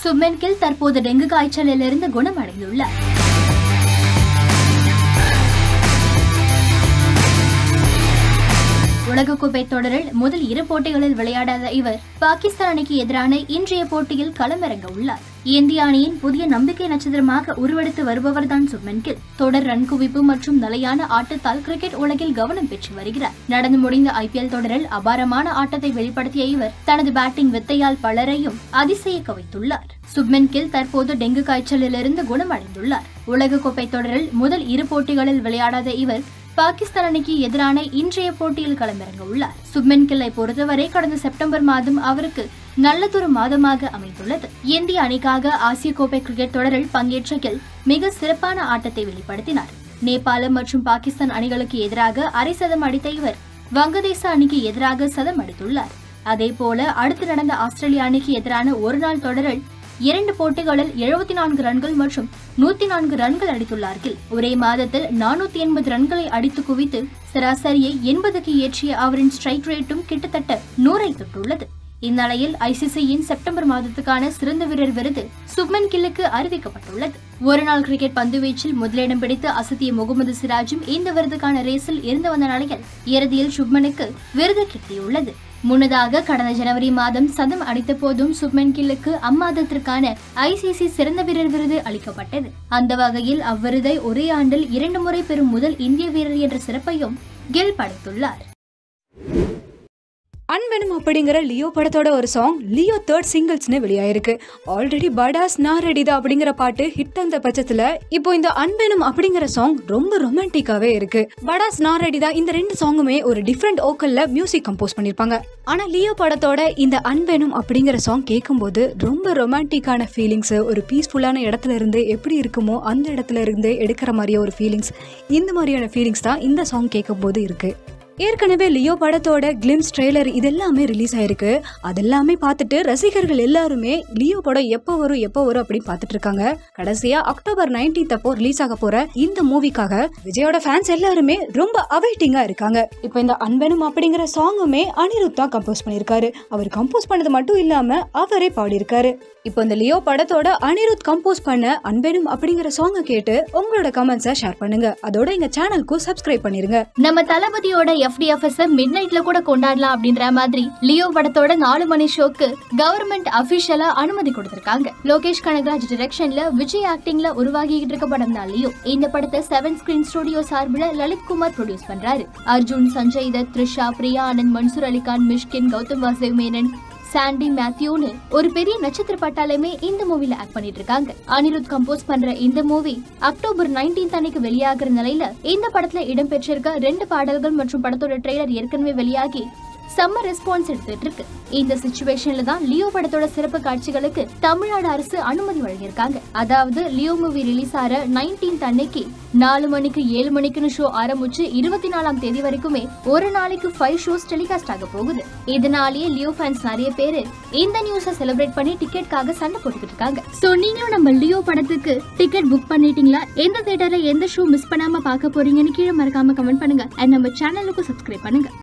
சுப்மன் கில் தற்போது டெங்கு காய்ச்சலிலிருந்து குணமடைந்துள்ளார். உலகக்கோப்பை தொடரில் முதல் 2 போட்டிகளில் விளையாடாத இவர் பாகிஸ்தான் அணிக்கு எதிரான இன்றைய போட்டியில் களமிறங்க உள்ளார். இந்திய அணியின் புதிய நம்பிக்கை நட்சத்திரமாக உருவெடுத்து வருபவர்தான் சுப்மன் கில். தொடர் ரன் குவிப்பு மற்றும் நிலையான ஆட்டத்தால் கிரிக்கெட் உலகில் கவனம் பெற்று வருகிறார். நடந்து முடிந்த IPL தொடரில் அபாரமான ஆட்டத்தை வெளிப்படுத்திய இவர் தனது பேட்டிங் வித்தையால் பலரையும் அதிசயிக்க வைத்துள்ளார். சுப்மன் கில் தற்போது டெங்கு காய்ச்சலிலிருந்து குணமடைந்துள்ளார். உலகக்கோப்பை தொடரில் முதல் 2 போட்டிகளில் விளையாடாத இவர் பாகிஸ்தான் அணிக்கு எதிரான இன்றைய போட்டியில் களமிறங்க உள்ளார். சுப்மன் கில்லை பொறுத்தவரை கடந்த செப்டம்பர் மாதம் அவருக்கு நல்லதொரு மாதமாக அமைந்துள்ளது. இந்திய அணிக்காக ஆசிய கோப்பை கிரிக்கெட் தொடரில் பங்கேற்ற கில் மிக சிறப்பான ஆட்டத்தை வெளிப்படுத்தினார். நேபாளம் மற்றும் பாகிஸ்தான் அணிகளுக்கு எதிராக அரை சதம் அடித்த இவர் வங்கதேச அணிக்கு எதிராக சதம் அடித்துள்ளார். அதேபோல அடுத்து நடந்த ஆஸ்திரேலிய அணிக்கு எதிரான ஒருநாள் தொடரில் 2 போட்டிகளில் 74 ரன்கள் மற்றும் 104 ரன்கள் அடித்துள்ளார்கள். ஒரே மாதத்தில் 480 ரன்களை அடித்து குவித்து சராசரியை 80க்கு ஏற்றிய அவரின் ஸ்ட்ரைக் ரேட்டும் கிட்டத்தட்ட 100ஐ தொட்டுள்ளது. இந்நிலையில் ICCயின் செப்டம்பர் மாதத்துக்கான சிறந்த வீரர் விருது சுப்மன் கில்லுக்கு அறிவிக்கப்பட்டுள்ளது. ஒருநாள் கிரிக்கெட் பந்துவீச்சில் முதலிடம் பிடித்து அசத்திய முகமது சிராஜும் இந்த விருதுக்கான ரேஸில் இருந்து வந்த நிலையில் இறுதியில் சுப்மனுக்கு விருது கிட்டியுள்ளது. முன்னதாக கடந்த ஜனவரி மாதம் சதம் அடித்த போதும் சுப்மன் கில்லுக்கு அம்மாதத்திற்கான ICC சிறந்த வீரர் விருது அளிக்கப்பட்டது. அந்த வகையில் அவ்விருதை ஒரே ஆண்டில் 2 முறை பெறும் முதல் இந்திய வீரர் என்ற சிறப்பையும் கில் படைத்துள்ளார். அன்பெனும் அப்படிங்கிற லியோ படத்தோட ஒரு சாங் லியோ 3rd சிங்கிள்ஸ்னு வெளியாயிருக்கு. ஆல்ரெடி படாஸ் நாரெடிதா அப்படிங்கிற பாட்டு ஹிட் அந்த பட்சத்துல இப்போ இந்த அன்பெனும் அப்படிங்கிற சாங் ரொம்ப ரொமான்டிக்காவே இருக்கு. படாஸ் நாரெடிதா இந்த 2 சாங்குமே ஒரு டிஃப்ரெண்ட் ஓக்கல்ல மியூசிக் கம்போஸ் பண்ணிருப்பாங்க. ஆனா லியோ படத்தோட இந்த அன்பெனும் அப்படிங்கிற சாங் கேட்கும்போது ரொம்ப ரொமான்டிக்கான ஃபீலிங்ஸ், ஒரு பீஸ்ஃபுல்லான இடத்துல இருந்து எப்படி இருக்குமோ அந்த இடத்துல இருந்து எடுக்கிற மாதிரியே ஒரு ஃபீலிங்ஸ், இந்த மாதிரியான ஃபீலிங்ஸ் தான் இந்த சாங் கேட்கும்போது இருக்கு. ஏற்கனவே லியோ படத்தோட கிளிம்ஸ் ட்ரெய்லர் இதெல்லாமே ரிலீஸ் ஆயிருக்கு. அதெல்லாமே பார்த்துட்டு ரசிகர்கள் எல்லாருமே லியோ படம் எப்போ வரும் அப்படின்னு பார்த்துட்டு இருக்காங்க. கடைசியா அக்டோபர் 19 அப்போ ரிலீஸ் ஆக போற இந்த மூவிக்காக விஜயோட ஃபேன்ஸ் எல்லாருமே ரொம்ப அவைட்டிங்கா இருக்காங்க. இப்போ இந்த அன்பெனும் அப்படிங்கிற சாங்குமே அனிருத் தான் கம்போஸ் பண்ணியிருக்காரு. அவர் கம்போஸ் பண்ணது மட்டும் இல்லாம அவரே பாடியிருக்காரு. இப்போ இந்த லியோ படத்தோட அனிருத் கம்போஸ் பண்ண அன்பெனும் அப்படிங்கிற சாங்கை கேட்டு உங்களோட கமெண்ட்ஸை ஷேர் பண்ணுங்க. அதோட எங்க சேனலுக்கு சப்ஸ்கிரைப் பண்ணிருங்க. நம்ம தளபதியோட FDFS மிட் நைட்ல கூட கொண்டாடலாம் அப்படின்ற மாதிரி லியோ படத்தோட 4 மணி ஷோக்கு கவர்மெண்ட் அபிஷியலா அனுமதி கொடுத்திருக்காங்க. லோகேஷ் கனகராஜ் டிரெக்ஷன்ல விஜய் ஆக்டிங்ல உருவாகிட்டு இருக்க படம் தான் லியோ. இந்த படத்தை 7 ஸ்கிரீன் ஸ்டுடியோ சார்பில் லலித் குமார் ப்ரொடியூஸ் பண்றாரு. அர்ஜுன், சஞ்சய் தத், த்ரிஷா, பிரியா ஆனந்த், மன்சூர் அலிகான், மிஷ்கின், கௌதம் வாசுதேவ் மேனன், சாண்டி மேத்யூன்னு ஒரு பெரிய நட்சத்திர பட்டாளமே இந்த மூவில ஆக்ட் பண்ணிட்டு இருக்காங்க. அனிருத் கம்போஸ் பண்ற இந்த மூவி அக்டோபர் 19 அன்னைக்கு வெளியாகிற நிலையில இந்த படத்துல இடம்பெற்றிருக்க 2 பாடல்கள் மற்றும் படத்தோட ட்ரெய்லர் ஏற்கனவே வெளியாகி செம்ம ரெஸ்பான்ஸ் எடுத்துட்டு இருக்கு. இந்த சிச்சுவேஷன்ல தான் லியோ படத்தோட சிறப்பு காட்சிகளுக்கு தமிழ்நாடு அரசு அனுமதி வழங்கியிருக்காங்க. அதாவது லியோ மூவி ரிலீஸ் ஆற 19 அன்னைக்கு 4 மணிக்கு 7 மணிக்குன்னு ஷோ ஆரம்பிச்சு 24ஆம் தேதி வரைக்குமே ஒரு நாளைக்கு 5 ஷோஸ் டெலிகாஸ்ட் ஆக போகுது. இதனாலேயே லியோ ஃபேன்ஸ் நிறைய பேரு இந்த நியூஸை செலிப்ரேட் பண்ணி டிக்கெட்காக சண்டை போட்டுக்கிட்டு இருக்காங்க. சோ நீங்களும் நம்ம லியோ படத்துக்கு டிக்கெட் புக் பண்ணிட்டீங்களா? எந்த தியேட்டர்ல எந்த ஷோ மிஸ் பண்ணாம பார்க்க போறீங்கன்னு கீழே மறக்காம கமெண்ட் பண்ணுங்க. அண்ட் நம்ம சேனலுக்கு சப்ஸ்கிரைப் பண்ணுங்க.